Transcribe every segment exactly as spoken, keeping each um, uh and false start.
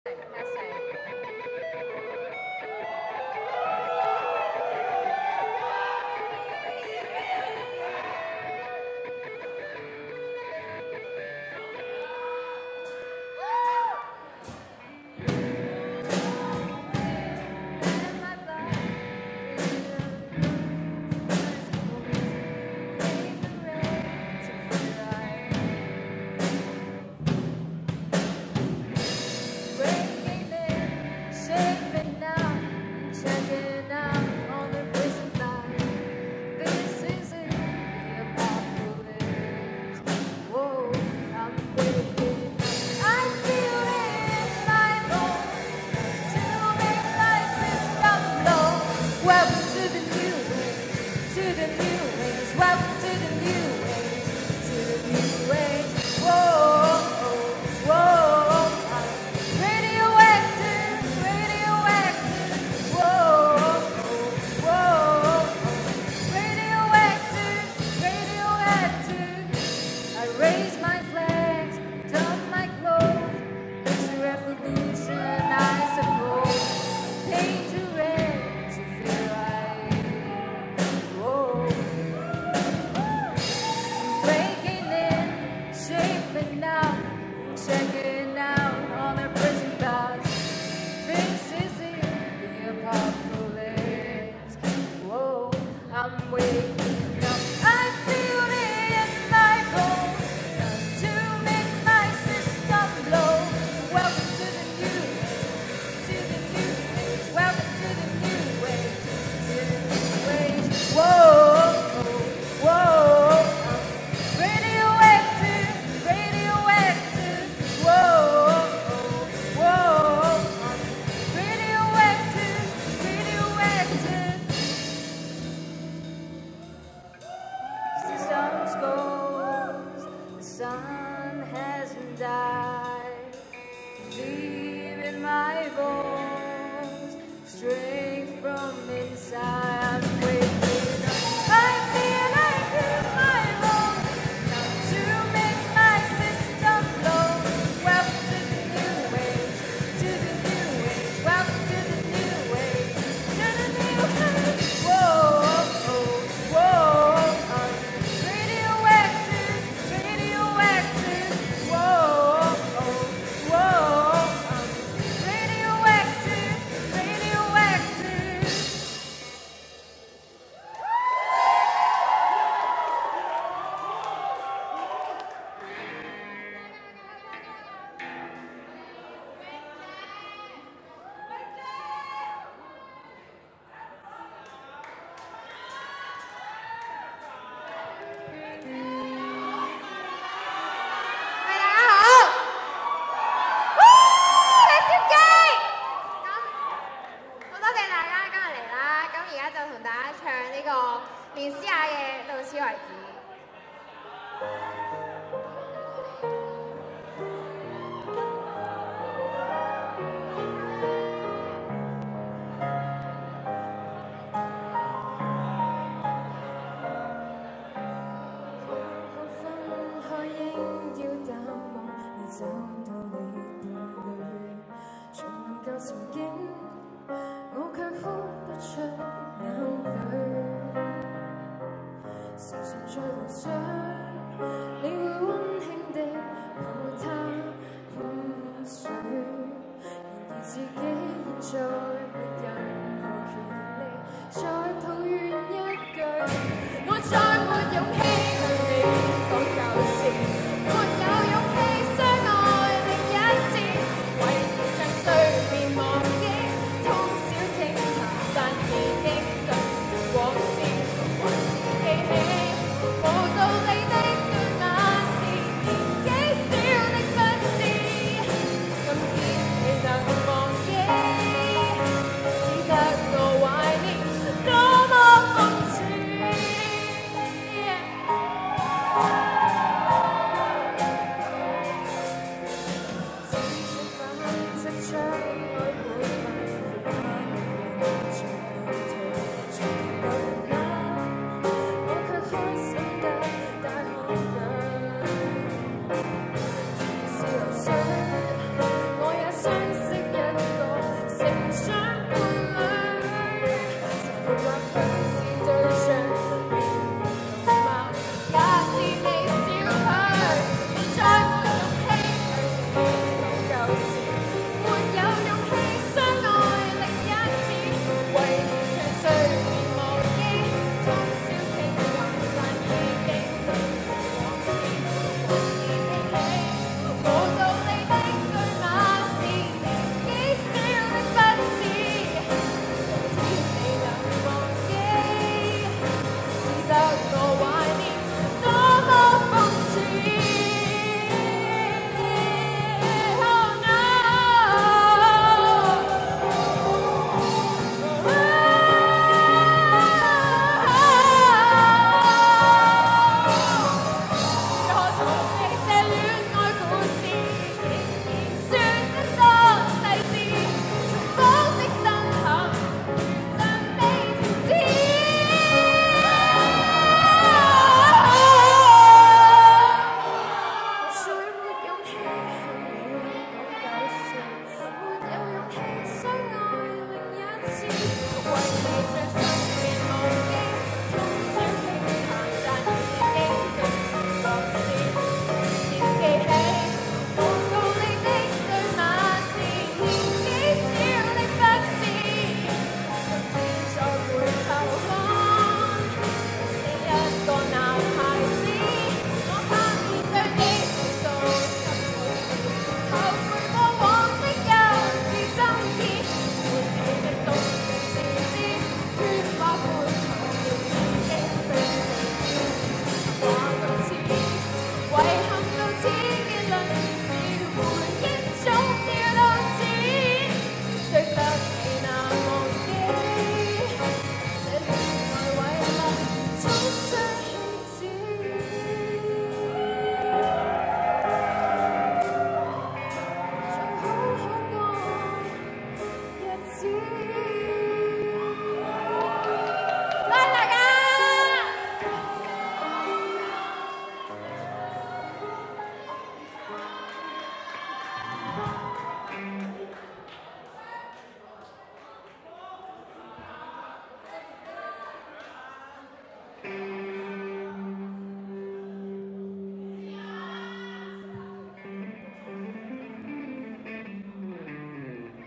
今天未能忘記。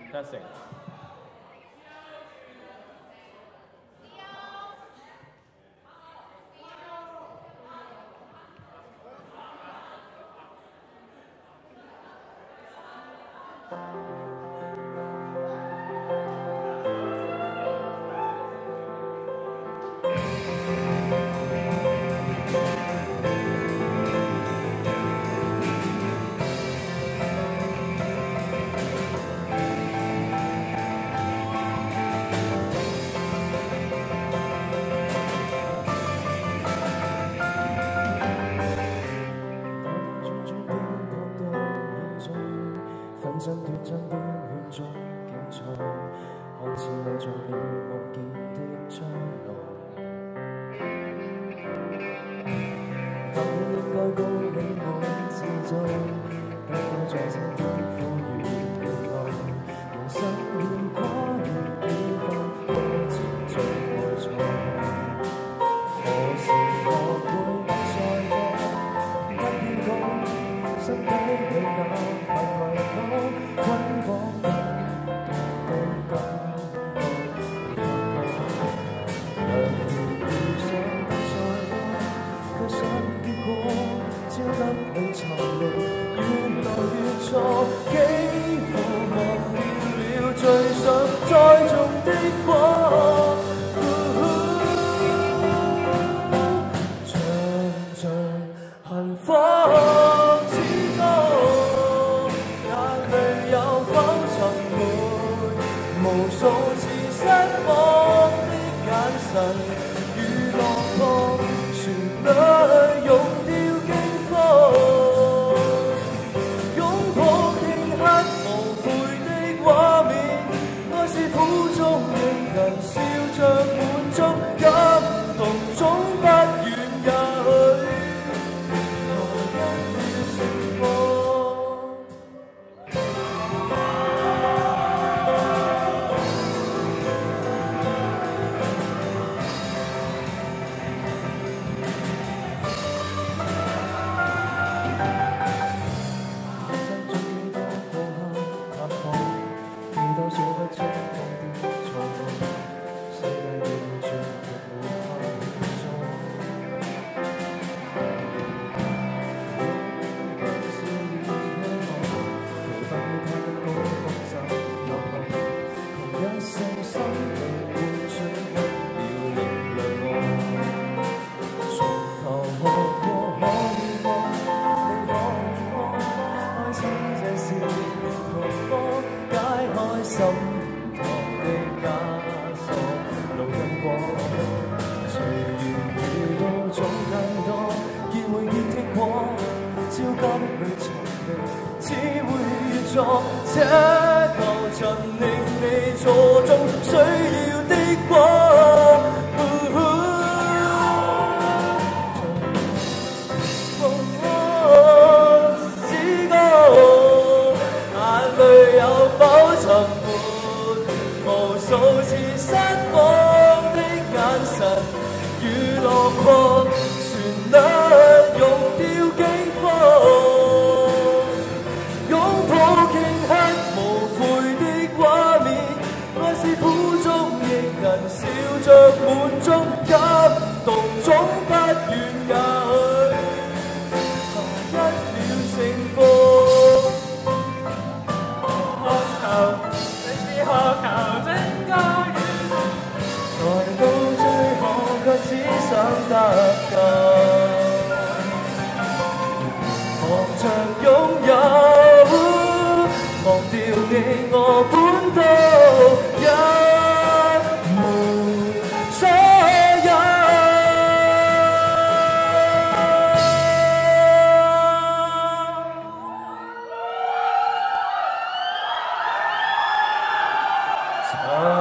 得成。 分身短針標圈中競賽，看似有着了望見的將來。根本應該高興很自在，不該在身邊呼籲被愛。人生要跨越幾番波折像愛賽，何時學會不再多，不偏講心底裏那份為我。捆綁緊的感覺，兩年遇上不再多，卻想結果焦得去尋路，越來越錯，幾乎忘掉了最想栽種的果。唱着幸福。無數次失望的眼神與落魄，旋律溶掉驚慌，擁抱頃刻無悔的畫面，愛是苦中令人笑着滿足，感動總不遠也許，何因要盛放。心頭的枷鎖，路因果，隨緣遇到總更多，結會結的果，焦急裏尋覓，只會越錯，這舊塵令你錯中需要的光。只講眼淚有否沉沒？無數次失望的眼神與落魄，旋律溶掉驚慌，擁抱頃刻無悔的畫面，愛是苦中亦能笑着滿足，感動總不遠也許，何一了勝負。渴求拯救完，來到最後卻只想得救，忙着擁有，忘掉你我本都一無所有。唱